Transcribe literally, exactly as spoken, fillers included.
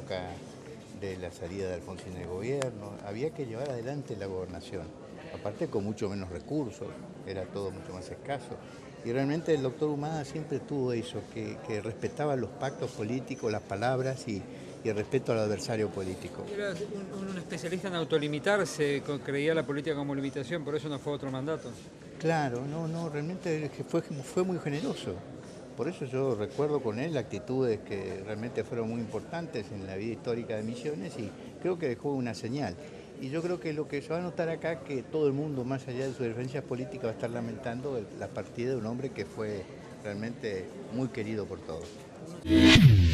época de la salida de Alfonsín del gobierno. Había que llevar adelante la gobernación, aparte con mucho menos recursos, era todo mucho más escaso. Y realmente el doctor Humada siempre tuvo eso, que, que respetaba los pactos políticos, las palabras y, y el respeto al adversario político. Era un, un especialista en autolimitarse, creía la política como limitación, por eso no fue otro mandato. Claro, no, no, realmente fue, fue muy generoso. Por eso yo recuerdo con él actitudes que realmente fueron muy importantes en la vida histórica de Misiones y creo que dejó una señal. Y yo creo que lo que se va a notar acá, que todo el mundo, más allá de sus diferencias políticas, va a estar lamentando la partida de un hombre que fue realmente muy querido por todos.